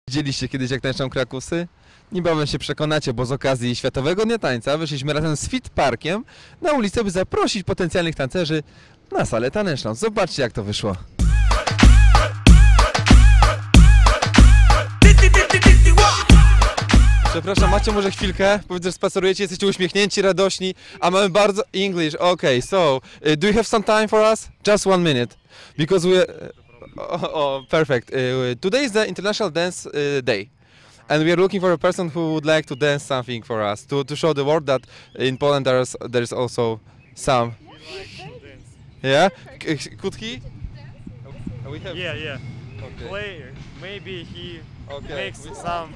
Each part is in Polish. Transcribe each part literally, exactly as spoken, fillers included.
Widzieliście kiedyś, jak tańczą krakusy? Niebawem się przekonacie, bo z okazji Światowego Dnia Tańca wyszliśmy razem z Fit Parkiem na ulicę, by zaprosić potencjalnych tancerzy na salę taneczną. Zobaczcie, jak to wyszło. Przepraszam, macie może chwilkę? Powiedzcie, że spacerujecie, jesteście uśmiechnięci, radośni, a mamy bardzo... English, okay, so, uh, do you have some time for us? Just one minute. Because we... Uh, oh, oh, perfect. Uh, today is the International Dance uh, Day. And we are looking for a person who would like to dance something for us, to, to show the world that in Poland there's, there's also some... Yeah? Could he? We have... Yeah, yeah. Okay. Play, maybe he Okay. makes some...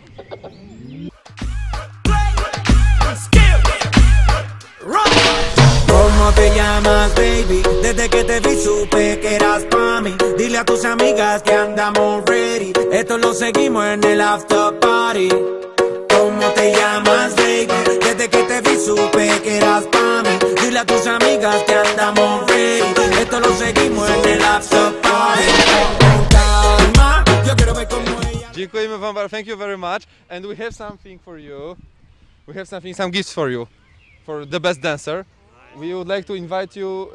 ¿Cómo te llamas, baby? Desde que te vi supe que eras pa' mí. Dile a tus amigas que andamos ready. Esto lo seguimos en el after party. ¿Cómo te llamas, baby? Desde que te vi supe que eras pa' mí. Dile a tus amigas que andamos ready. Esto lo seguimos en el after party. Con calma, yo quiero ver cómo ella... Dziękujemy wam bardzo, thank you very much. And we have something for you. We have something, some gifts for you. For the best dancer. We would like to invite you,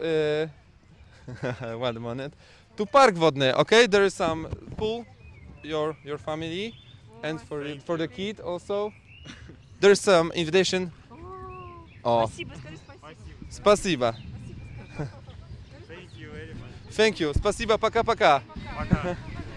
uh, one minute, to park wodny, okay? There is some pool, your your family, and for for the kid also. There is some invitation. Oh, spasiba. Thank you very much. Thank you, spasiba, paka paka. Пока.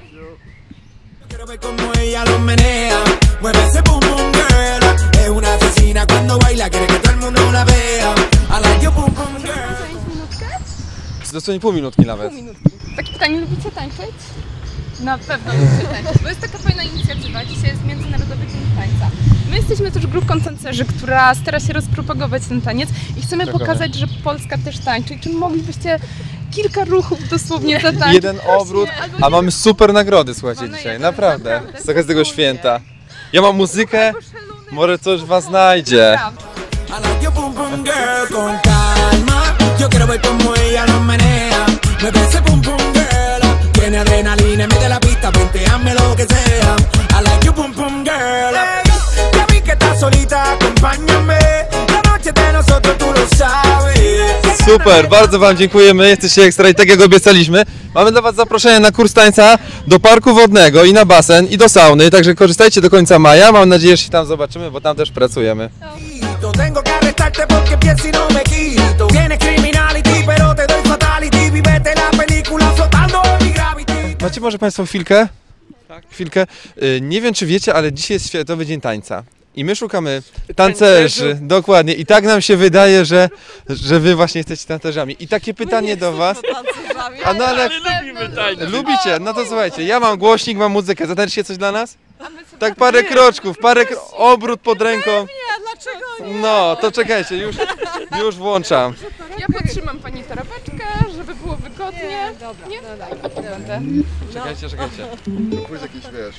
Quiero ver cómo ella lo menea, mueve ese pum pum girl. Es una asesina cuando baila, quiere que todo el mundo la vea. I like you pum pum girl. Dosłownie pół minutki nawet. Pół minutki. Takie pytanie, lubicie tańczyć? Na pewno lubicie tańczyć, bo jest taka fajna inicjatywa. Dzisiaj jest Międzynarodowy Dzień Tańca. My jesteśmy też grupką tancerzy, która stara się rozpropagować ten taniec i chcemy Czekamy. pokazać, że Polska też tańczy. Czy moglibyście kilka ruchów dosłownie zatańczyć? Jeden obrót, a mamy super nagrody, słuchajcie, Mamy dzisiaj, jeden, naprawdę. naprawdę, Z okazji tego dosłownie. święta. Ja mam muzykę, może coś was znajdzie. I like you pum pum girl. Con calma, yo quiero ver cómo ella lo menea, mueve ese pum pum girl. Tiene adrenalina, mete la pista, hazme lo que sea. I like you pum pum girl. Hey, ya vi que estás solita, acompáñame. La noche de nosotros tú lo sabes. Super, bardzo wam dziękujemy, jesteście ekstra i tak jak obiecaliśmy, mamy dla was zaproszenie na kurs tańca do parku wodnego i na basen i do sauny, także korzystajcie do końca maja, mam nadzieję, że się tam zobaczymy, bo tam też pracujemy. Tengo que arrestarte porque pienso y no me quito. Tienes criminality, pero te doy fatality. Vivete la película flotando en mi gravity. Macie może państwo chwilkę? Tak. Chwilkę. Y, Nie wiem, czy wiecie, ale dzisiaj jest Światowy Dzień Tańca. I my szukamy tancerzy, dokładnie. I tak nam się wydaje, że, że wy właśnie jesteście tancerzami. I takie pytanie do was. A no ale Lubimy tańczyć. lubicie? No to słuchajcie, ja mam głośnik, mam muzykę. Zatańczycie coś dla nas? Tak parę kroczków, parę kro... obrót pod ręką. Dlaczego nie? No, to czekajcie, już, już włączam. Ja podtrzymam pani torebeczkę, żeby było wygodnie. Nie, dobra, nie? No daj, będę. Czekajcie, czekajcie. Pójdź jakiś, wiesz.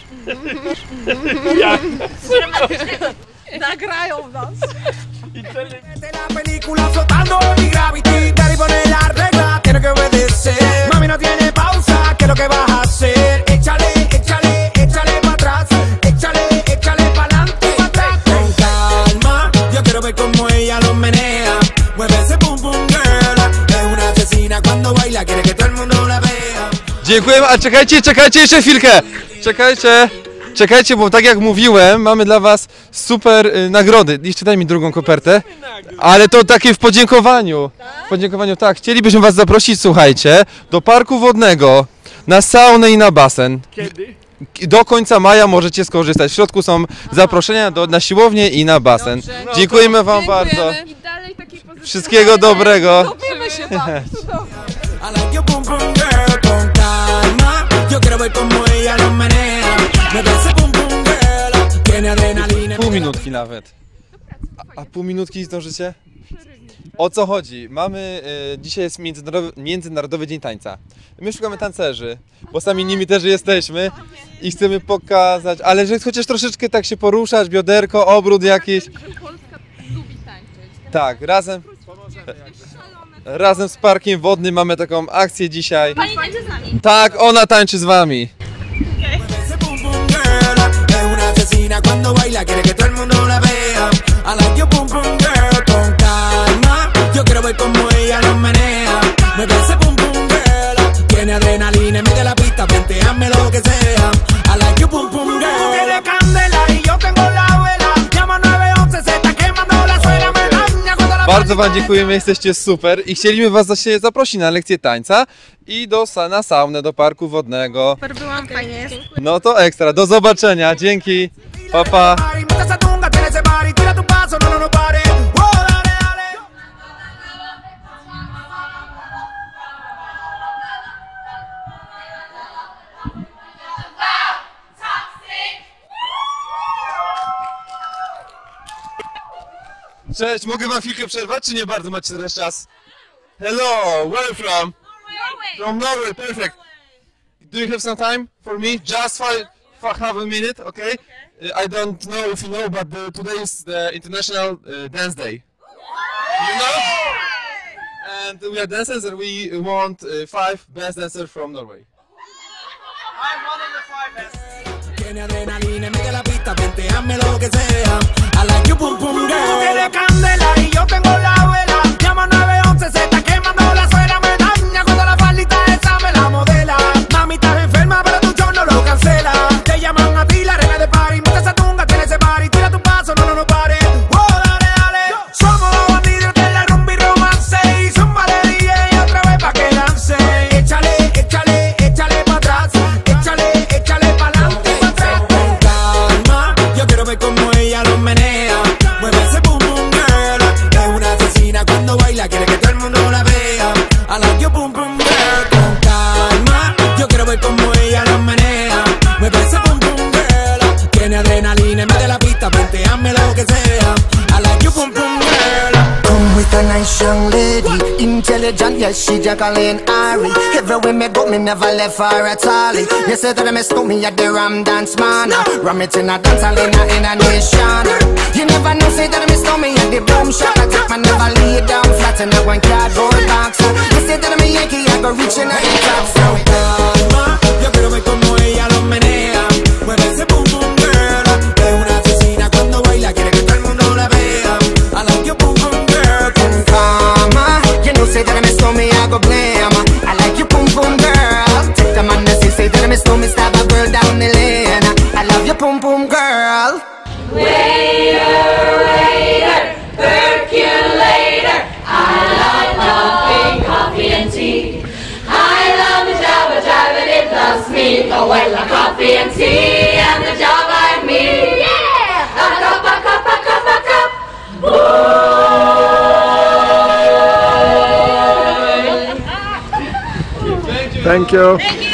Nagrają nas. Vivete la película flotando en mi gravity. Daddy pone la regla, tiene que obedecer. Mami no tiene pausa, ¿qué es lo que vas a hacer? Échale, échale, échale pa' atrás. Échale, échale pa'lante, pa' atrás. Con calma, yo quiero ver cómo ella lo menea. Mueve ese pum pum girl. Es una asesina cuando baila, quiere que todo el mundo la vea. Dziękujemy, a czekajcie, czekajcie jeszcze chwilkę. Czekajcie, czekajcie, bo tak jak mówiłem, mamy dla was super y, nagrody. Jeszcze daj mi drugą kopertę. Ale to takie w podziękowaniu. W podziękowaniu, tak. Chcielibyśmy was zaprosić, słuchajcie, do parku wodnego, na saunę i na basen. Kiedy? Do końca maja możecie skorzystać. W środku są zaproszenia do, na siłownię i na basen. Dobrze. Dziękujemy wam bardzo. I dalej takiej pozycji. Wszystkiego dobrego. Lubimy się bawić. I like you pum pum girl. Con calma, yo quiero ver cómo ella lo menea. Mueve ese pum pum girl. Tiene adrenalina. Pół minutki nawet. A, a pół minutki zdążycie? O co chodzi? Mamy, y, dzisiaj jest Międzynarodowy, Międzynarodowy Dzień Tańca. My szukamy tancerzy, bo sami nimi też jesteśmy i chcemy pokazać, ale że chociaż troszeczkę tak się poruszasz, bioderko, obrót jakiś. Że Polska lubi tańczyć. Tak, razem, razem z Parkiem Wodnym mamy taką akcję dzisiaj. Pani tańczy z nami. Tak, ona tańczy z wami. Ese pum pum girl. asesina cuando baila, quiere que todo el mundo la vea. I like your pum pum girl, con calma. Yo quiero ver cómo ella lo menea. Me ese pum pum girl. Tiene adrenalina en medio de la pista, venteame lo que sea. I like your pum pum girl. Tú tienes candela y yo tengo la vela. Llama nueve once, se está quemando la suela. Me daña cuando la Bardzo wam dziękujemy, jesteście super i chcieliśmy was właśnie zaprosić na lekcję tańca i do, na saunę, do parku wodnego. Super, byłam, fajnie jest. No to ekstra, do zobaczenia, dzięki, pa pa. Cześć, mogę wam chwilkę przerwać, czy nie bardzo macie teraz czas? Hello, where are you from? Norway. From Norway, perfect. Do you have some time for me? Just for, for half a minute, okay? Uh, I don't know if you know, but the, today is the International uh, Dance Day. You know? And we are dancers and we want uh, five best dancers from Norway. I'm one of the five best. Tiene adrenalina en medio de la pista, venteame lo que sea. I like you pum pum girl. Tú tienes candela y yo tengo la vela. Llama nueve once, se está quemando la suela. Me daña cuando la faldita esa me la modela. Mami, estás enferma, pero tu show no lo cancela. Te llaman a ti la reina de party. Monta esa tunga, tiene ese party. Tira tu paso, no, no, no pare. Oh, dale, dale. Somos los bandidos de la rumba y romance. Y zumba de D J otra vez pa' que lance. Échale, échale, échale pa' atrás. Échale, échale pa' adelante y pa' atrás. Con calma, yo quiero ver cómo ella lo menea. Mueve ese pum pum girl. Es una asesina cuando baila, quiere que todo el mundo la vea. I like your pum pum girl. Con calma, yo quiero ver cómo ella lo menea. Mueve ese pum pum girl. Tiene adrenalina en medio de la pista, venteame lo que sea. I like your pum pum girl. Come with a nice young lady, intelligent, yes, she Jacqueline Ari. Everywhere me go, me never left her at all. You say that I miss me at the Ram Dance Man. Ram it in a dance hall in a, in a nation. You never know, say that I miss me at the boom shop. I take my never lay down flat in a one cardboard box. You say that I'm a Yankee, I go reaching out the top. So calma, yo quiero ver cómo ella lo menea. Mueve ese pum pum girl. Es una asesina cuando baila, quiere que todo el mundo la vea. I like your pum pum girl. con calma, you know, say that I miss me, I go blame. I like you, pum pum girl. Take the man that say, say that I miss me, stab a girl down the lane. I love you, pum pum girl. Waiter, waiter, percolator. I love coffee, coffee and tea. I love the job, a job and it loves me. Oh, well, the coffee and tea and the job I mean. Yeah! A cup, a cup, a cup, a cup. Whoa! Thank you.